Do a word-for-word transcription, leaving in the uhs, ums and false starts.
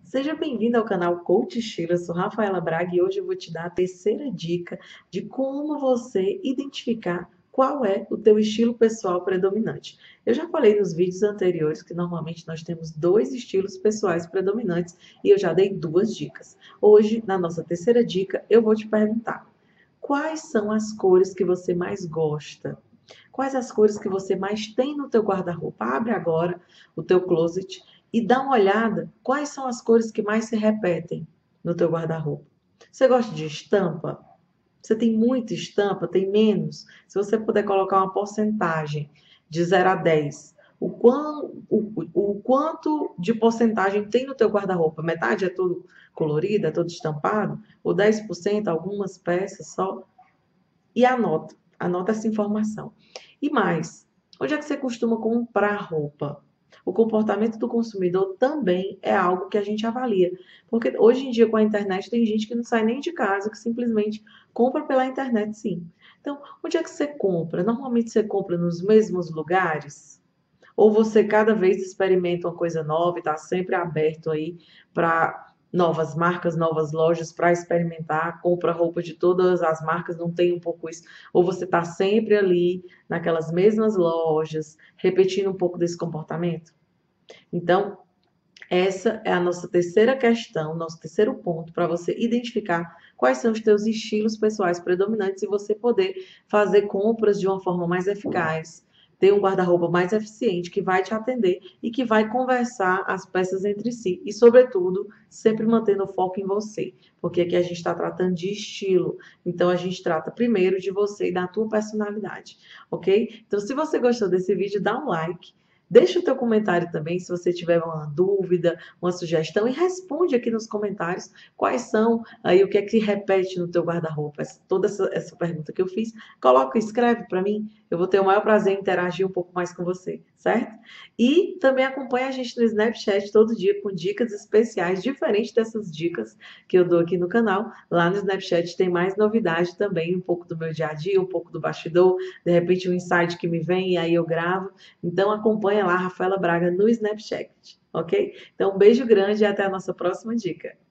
Seja bem-vindo ao canal Coach Estilo. Eu sou Rafaela Braga e hoje eu vou te dar a terceira dica de como você identificar qual é o teu estilo pessoal predominante. Eu já falei nos vídeos anteriores que normalmente nós temos dois estilos pessoais predominantes e eu já dei duas dicas. Hoje, na nossa terceira dica, eu vou te perguntar: quais são as cores que você mais gosta? Quais as cores que você mais tem no teu guarda-roupa? Abre agora o teu closet e dá uma olhada quais são as cores que mais se repetem no teu guarda-roupa. Você gosta de estampa? Você tem muita estampa? Tem menos? Se você puder colocar uma porcentagem de zero a dez, o, quão, o, o quanto de porcentagem tem no teu guarda-roupa? Metade é tudo colorido, é todo estampado? Ou dez por cento, algumas peças só? E anota, anota essa informação. E mais, onde é que você costuma comprar roupa? O comportamento do consumidor também é algo que a gente avalia. Porque hoje em dia, com a internet, tem gente que não sai nem de casa, que simplesmente compra pela internet, sim. Então, onde é que você compra? Normalmente você compra nos mesmos lugares? Ou você cada vez experimenta uma coisa nova e está sempre aberto aí para novas marcas, novas lojas para experimentar, compra roupa de todas as marcas, não tem um pouco isso. Ou você está sempre ali naquelas mesmas lojas, repetindo um pouco desse comportamento? Então, essa é a nossa terceira questão, nosso terceiro ponto para você identificar quais são os teus estilos pessoais predominantes e você poder fazer compras de uma forma mais eficaz, ter um guarda-roupa mais eficiente que vai te atender e que vai conversar as peças entre si e, sobretudo, sempre mantendo o foco em você, porque aqui a gente está tratando de estilo, então a gente trata primeiro de você e da tua personalidade, ok? Então, se você gostou desse vídeo, dá um like. Deixa o teu comentário também, se você tiver uma dúvida, uma sugestão, e responde aqui nos comentários quais são aí o que é que repete no teu guarda-roupa. Toda essa, essa pergunta que eu fiz, coloca, escreve para mim. Eu vou ter o maior prazer em interagir um pouco mais com você, certo? E também acompanha a gente no Snapchat todo dia com dicas especiais, diferentes dessas dicas que eu dou aqui no canal. Lá no Snapchat tem mais novidade também, um pouco do meu dia a dia, um pouco do bastidor, de repente um insight que me vem e aí eu gravo. Então acompanha lá, Rafaela Braga, no Snapchat, ok? Então um beijo grande e até a nossa próxima dica.